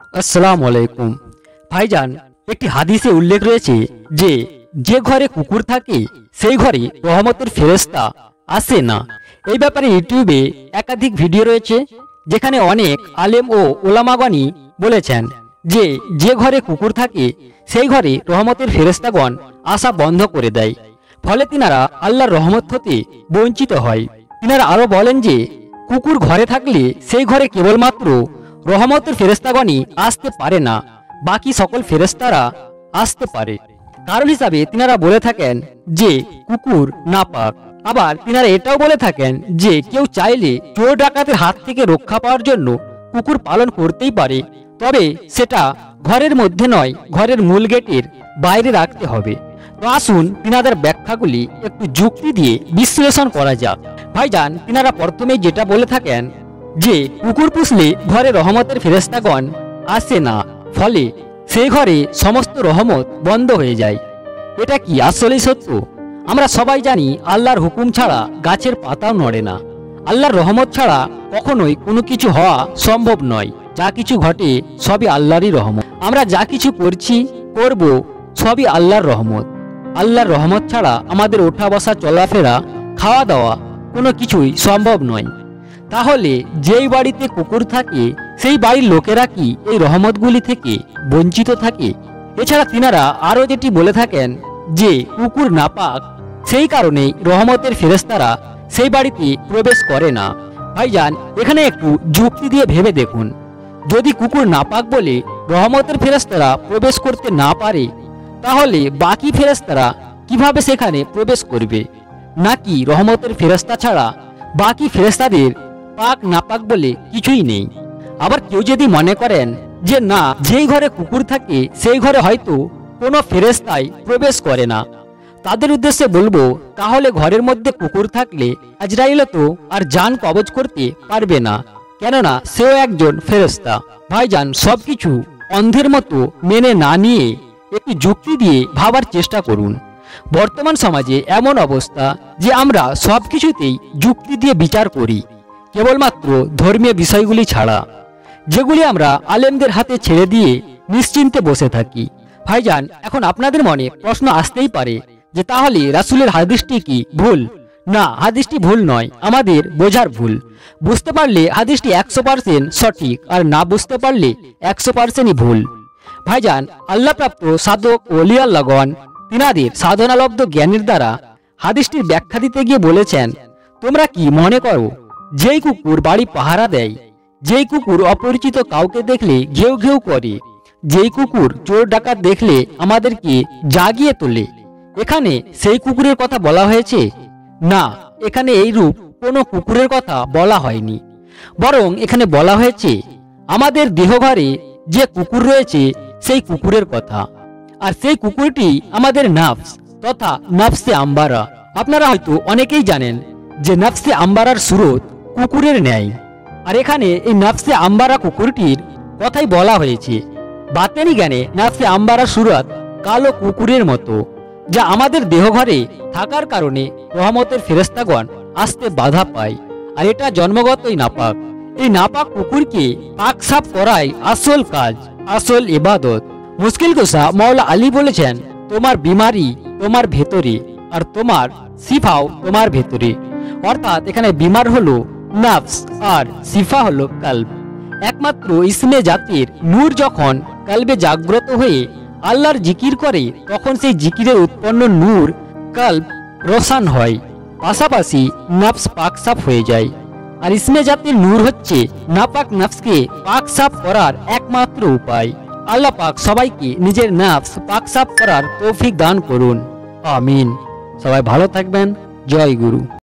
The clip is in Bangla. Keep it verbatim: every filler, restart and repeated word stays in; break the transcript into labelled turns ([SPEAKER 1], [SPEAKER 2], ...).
[SPEAKER 1] আসসালামু আলাইকুম ভাইজান। একটি হাদিসে উল্লেখ রয়েছে যে যে ঘরে কুকুর থাকে সেই ঘরে রহমতের ফেরেশতা আসে না। এই ব্যাপারে ইউটিউবে একাধিক ভিডিও রয়েছে, যেখানে অনেক আলেম ও ওলামাগণই বলেছেন যে যে ঘরে কুকুর থাকে সেই ঘরে রহমতের ফেরেশতাগণ আসা বন্ধ করে দেয়, ফলে তিনারা আল্লাহর রহমত হতে বঞ্চিত হয়। তিনারা আরো বলেন যে কুকুর ঘরে থাকলে সেই ঘরে কেবলমাত্র রহমতের ফেরেশতাগণই আসতে পারে না, বাকি সকল ফেরেশতারা আসতে পারে। কারণ হিসাবে তিনারা বলে থাকেন যে কুকুর নাপাক। আবার তিনারা এটাও বলে থাকেন যে কেউ চাইলে চোর ডাকাতের হাত থেকে রক্ষা পাওয়ার জন্য কুকুর পালন করতেই পারে, তবে সেটা ঘরের মধ্যে নয়, ঘরের মূল গেটের বাইরে রাখতে হবে। তো আসুন তিনাদের ব্যাখ্যাগুলি একটু যুক্তি দিয়ে বিশ্লেষণ করা যাক। ভাইজান, তিনারা প্রথমে যেটা বলে থাকেন যে কুকুর পুষলে ঘরে রহমতের ফেরেশতাগণ আসে না, ফলে সেই ঘরে সমস্ত রহমত বন্ধ হয়ে যায়। এটা কি আসলেই সত্য? আমরা সবাই জানি আল্লাহর হুকুম ছাড়া গাছের পাতাও নড়ে না। আল্লাহর রহমত ছাড়া কখনোই কোনো কিছু হওয়া সম্ভব নয়। যা কিছু ঘটে সবই আল্লাহরই রহমত। আমরা যা কিছু করছি করব সবই আল্লাহর রহমত। আল্লাহর রহমত ছাড়া আমাদের ওঠা বসা চলাফেরা খাওয়া দাওয়া কোনো কিছুই সম্ভব নয়। তাহলে যেই বাড়িতে কুকুর থাকে সেই বাড়ির লোকেরা কি এই রহমতগুলি থেকে বঞ্চিত থাকে? এছাড়া তিনারা আরো যেটি বলে থাকেন যে কুকুর নাপাক, সেই কারণেই রহমতের ফেরেশতারা সেই বাড়িতে প্রবেশ করে না। ভাইজান, এখানে একটু যুক্তি দিয়ে ভেবে দেখুন, যদি কুকুর নাপাক বলে রহমতের ফেরেশতারা প্রবেশ করতে না পারে, তাহলে বাকি ফেরেশতারা কিভাবে সেখানে প্রবেশ করবে? নাকি রহমতের ফেরেশতা ছাড়া বাকি ফেরেশতাদের পাক নাপাক বলে কিছুই নেই? আবার কেউ যদি মনে করেন যে না, যেই ঘরে কুকুর থাকে সেই ঘরে হয়তো কোনো ফেরেশতাই প্রবেশ করে না, তাদের উদ্দেশ্যে বলবো, তাহলে ঘরের মধ্যে কুকুর থাকলে আজরাইল তো আর জান কবজ করতে পারবে না, কেননা সেও একজন ফেরেশতা। ভাইজান, সবকিছু অন্ধের মতো মেনে না নিয়ে একটু যুক্তি দিয়ে ভাবার চেষ্টা করুন। বর্তমান সমাজে এমন অবস্থা যে আমরা সবকিছুতেই যুক্তি দিয়ে বিচার করি, কেবলমাত্র ধর্মীয় বিষয়গুলি ছাড়া, যেগুলি আমরা আলেমদের হাতে ছেড়ে দিয়ে নিশ্চিন্তে বসে থাকি। ভাইজান, এখন আপনাদের মনে প্রশ্ন আসতেই পারে যে তাহলে রাসূলের হাদিসটি কি ভুল? না, হাদিসটি ভুল নয়, আমাদের বোঝার ভুল। বুঝতে পারলে হাদিসটি একশো পার্সেন্ট সঠিক, আর না বুঝতে পারলে একশো পার্সেন্টই ভুল। ভাইজান, আল্লাহপ্রাপ্ত সাধক ও ওলি আল্লাহগণ তিনাদের সাধনালব্ধ জ্ঞানের দ্বারা হাদিসটির ব্যাখ্যা দিতে গিয়ে বলেছেন, তোমরা কি মনে করো যেই কুকুর বাড়ি পাহারা দেয়, যেই কুকুর অপরিচিত কাউকে দেখলে ঘেউ ঘেউ করে, যেই কুকুর চোর ডাকাত দেখলে আমাদেরকে জাগিয়ে তোলে, এখানে সেই কুকুরের কথা বলা হয়েছে? না, এখানে এই রূপ কোনো কুকুরের কথা বলা হয়নি, বরং এখানে বলা হয়েছে আমাদের দেহঘরে যে কুকুর রয়েছে সেই কুকুরের কথা। আর সেই কুকুরটি আমাদের নাফস তথা নাফসে আম্বারা। আপনারা হয়তো অনেকেই জানেন যে নাফসে আম্বারার সুরত কুকুরের ন্যায়, আর এখানে এই নাফসে আম্বারা কুকুরটির কথাই বলা হয়েছে। বাতেনি জ্ঞানে নাফসে আম্বারার সুরত কালো কুকুরের মতো, যা আমাদের দেহঘরে থাকার কারণে রহমতের ফেরেশতাগণ আসতে বাধা পায়, আর এটা জন্মগতই নাপাক। এই নাপাক কুকুরকে পাক সাফ করাই আসল কাজ, আসল ইবাদত। মুশকিল কুশা মাওলা আলী বলেছেন, তোমার বিমারি তোমার ভেতরে, আর তোমার শিফাও তোমার ভেতরে। অর্থাৎ এখানে বিমার হলো নাফস আর শিফা হলো কলব। একমাত্র ইসমে জাতির নূর যখন কলবে জাগ্রত হয়ে আল্লাহর জিকির করে, তখন সেই জিকিরের উৎপন্ন নূর কলব রোশন হয়, পাশাপাশি নফস পাক সাফ হয়ে যায়। আর ইসমে জাতির নূর হচ্ছে নাপাক নফসকে পাক সাফ করার একমাত্র উপায়। আল্লাহ পাক সবাইকে নিজের নফস পাক সাফ করার তৌফিক দান করুন, আমিন। সবাই ভালো থাকবেন। জয় গুরু।